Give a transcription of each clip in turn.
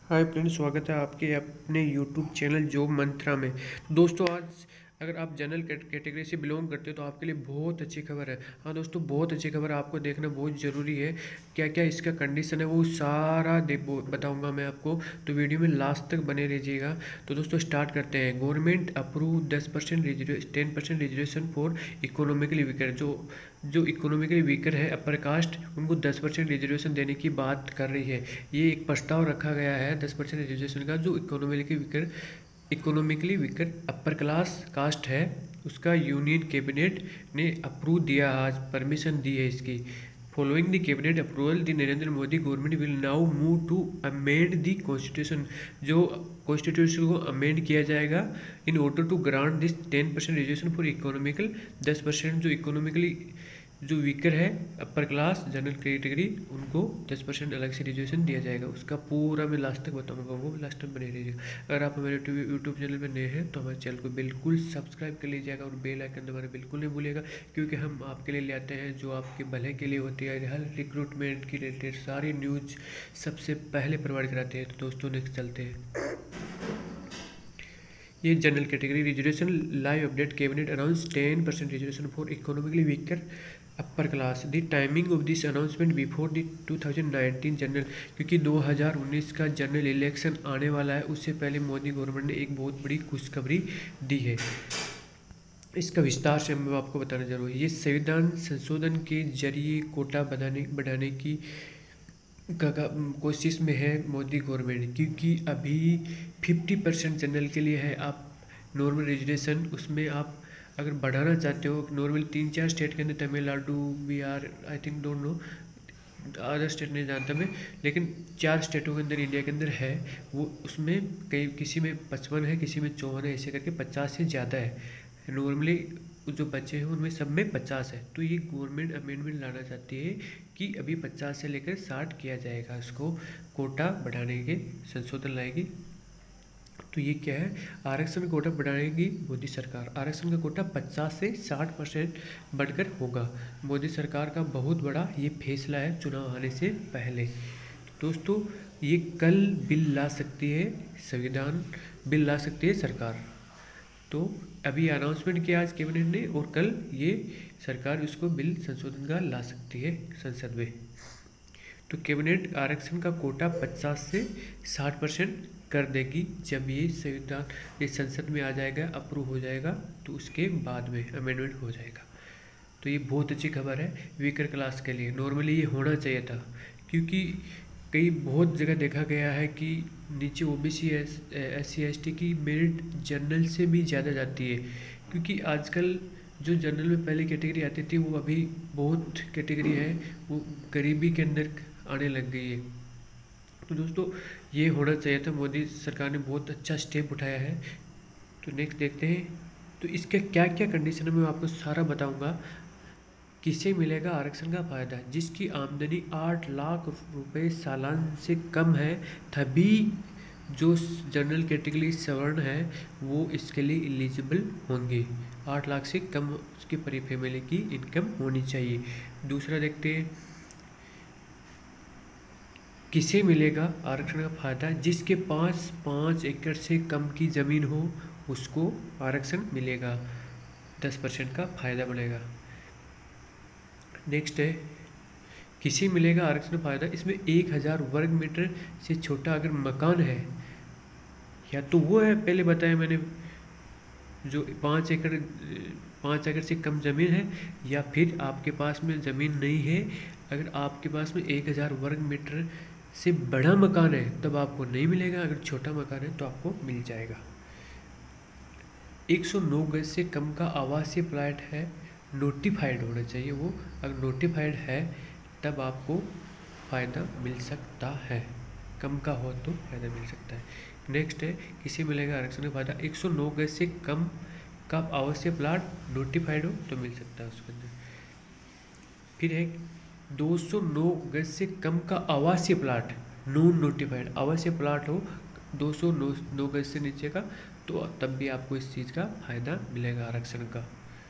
Hi friends, स्वागत है आपके अपने यूट्यूब चैनल जॉब मंत्रा में। दोस्तों, आज अगर आप जनरल कैटेगरी से बिलोंग करते हो तो आपके लिए बहुत अच्छी खबर है। हाँ दोस्तों, बहुत अच्छी खबर आपको देखना बहुत ज़रूरी है। क्या क्या इसका कंडीशन है वो सारा बताऊंगा मैं आपको, तो वीडियो में लास्ट तक बने रहिएगा। तो दोस्तों स्टार्ट करते हैं। Government approve 10% 10% reservation for economically weaker. जो इकोनॉमिकली वीकर है, अपर कास्ट, उनको 10% रिजर्वेशन देने की बात कर रही है। ये एक प्रस्ताव रखा गया है 10% रिजर्वेशन का। जो economically weaker upper class caste है, उसका यूनियन कैबिनेट ने अप्रूव दिया, आज परमिशन दी है इसकी। Following the cabinet approval the Narendra Modi government will now move to amend the constitution. जो कॉन्स्टिट्यूशन को अमेंड किया जाएगा in order to grant this 10% reservation for economical. 10% जो इकोनॉमिकली जो वीकर है, अपर क्लास जनरल कैटेगरी, उनको 10% अलग से रिजर्वेशन दिया जाएगा। उसका पूरा मैं लास्ट तक बताऊंगा, वो लास्ट तक बने रहिएगा। अगर आप हमारे यूट्यूब चैनल में नए हैं तो हमारे चैनल को बिल्कुल सब्सक्राइब कर लीजिएगा और बेल आइकन दबाना बिल्कुल नहीं भूलिएगा, क्योंकि हम आपके लिए ले आते हैं जो आपके भले के लिए होती है। हर रिक्रूटमेंट की रिलेटेड सारी न्यूज सबसे पहले प्रोवाइड कराते हैं। तो दोस्तों नेक्स्ट चलते हैं। ये general category reservation live update. Cabinet announce 10% reservation for economically weaker upper class. The timing of this announcement before the 2019 general, क्योंकि 2019 का जनरल इलेक्शन आने वाला है, उससे पहले मोदी गवर्नमेंट ने एक बहुत बड़ी खुशखबरी दी है। इसका विस्तार से मैं आपको बताना जरूरी है। ये संविधान संशोधन के जरिए कोटा बढ़ाने की कोशिश में है मोदी गवर्नमेंट, क्योंकि अभी 50% जनरल के लिए है। आप नॉर्मल रिजर्वेशन, उसमें आप अगर बढ़ाना चाहते हो, नॉर्मल 3-4 स्टेट के अंदर, Tamil Nadu, Bihar, I think, don't know other state नहीं जानता मैं, लेकिन 4 स्टेटों के अंदर इंडिया के अंदर है वो। उसमें कई किसी में 55 है, किसी में 54 है, ऐसे करके 50 से ज़्यादा है। नॉर्मली जो बच्चे हैं उनमें सब में 50 है। तो ये गवर्नमेंट अमेंडमेंट लाना चाहती है कि अभी 50 से लेकर 60 किया जाएगा, इसको कोटा बढ़ाने के संशोधन लाएगी। तो ये क्या है, आरक्षण कोटा बढ़ाएगी मोदी सरकार। आरक्षण का कोटा 50 से 60% बढ़कर होगा। मोदी सरकार का बहुत बड़ा ये फैसला है चुनाव आने से पहले। तो दोस्तों ये कल बिल ला सकती है, संविधान बिल ला सकती है सरकार। तो अभी अनाउंसमेंट किया आज कैबिनेट ने, और कल ये सरकार इसको बिल संशोधन का ला सकती है संसद में। तो कैबिनेट आरक्षण का कोटा 50 से 60% कर देगी जब ये संविधान ये संसद में आ जाएगा, अप्रूव हो जाएगा, तो उसके बाद में अमेंडमेंट हो जाएगा। तो ये बहुत अच्छी खबर है वीकर क्लास के लिए। नॉर्मली ये होना चाहिए था, क्योंकि कई बहुत जगह देखा गया है कि नीचे ओबीसी SC ST की मेरिट जनरल से भी ज़्यादा जाती है, क्योंकि आजकल जो जनरल में पहले कैटेगरी आती थी वो अभी बहुत कैटेगरी है वो गरीबी के अंदर आने लग गई है। तो दोस्तों ये होना चाहिए था, मोदी सरकार ने बहुत अच्छा स्टेप उठाया है। तो नेक्स्ट देखते हैं। तो इसके क्या क्या कंडीशन है मैं आपको सारा बताऊंगा। किसे मिलेगा आरक्षण का फ़ायदा? जिसकी आमदनी 8 लाख रुपए सालाना से कम है, तभी जो जनरल कैटेगरी सवर्ण है वो इसके लिए एलिजिबल होंगे। 8 लाख से कम उसकी पूरी फैमिली की इनकम होनी चाहिए। दूसरा देखते हैं, किसे मिलेगा आरक्षण का फ़ायदा? जिसके पास 5 एकड़ से कम की ज़मीन हो उसको आरक्षण मिलेगा, 10% का फ़ायदा मिलेगा। नेक्स्ट है, किसे मिलेगा आरक्षण फ़ायदा? इसमें 1000 वर्ग मीटर से छोटा अगर मकान है, या तो वो है पहले बताया मैंने जो 5 एकड़ से कम ज़मीन है, या फिर आपके पास में ज़मीन नहीं है, अगर आपके पास में 1000 वर्ग मीटर से बड़ा मकान है तब आपको नहीं मिलेगा। अगर छोटा मकान है तो आपको मिल जाएगा। 109 गज से कम का आवासीय प्लाट है, नोटिफाइड होना चाहिए वो। अगर नोटिफाइड है तब आपको फ़ायदा मिल सकता है, कम का हो तो फ़ायदा मिल सकता है। नेक्स्ट है, किसे मिलेगा आरक्षण का फ़ायदा? 109 गज से कम का आवासीय प्लाट नोटिफाइड हो तो मिल सकता है उसके अंदर। फिर है 209 गज से कम का आवासीय प्लाट, नॉन नोटिफाइड आवासीय प्लाट हो 209 गज से नीचे का, तो तब भी आपको इस चीज़ का फ़ायदा मिलेगा आरक्षण का।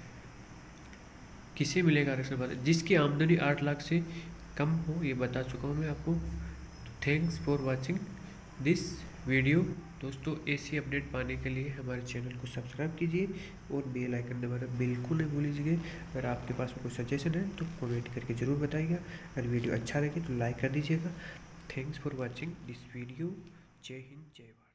किसे मिलेगा आरक्षण का फ़ायदा? जिसकी आमदनी 8 लाख से कम हो, ये बता चुका हूँ मैं आपको। Thanks for watching. This video. दोस्तों ऐसी अपडेट पाने के लिए हमारे चैनल को सब्सक्राइब कीजिए और बेल आइकन दबाना बिल्कुल नहीं भूलिए। अगर आपके पास कोई सजेशन है तो कमेंट करके ज़रूर बताइएगा। अगर वीडियो अच्छा लगे तो लाइक कर दीजिएगा। Thanks for watching this video. जय हिंद जय भारत।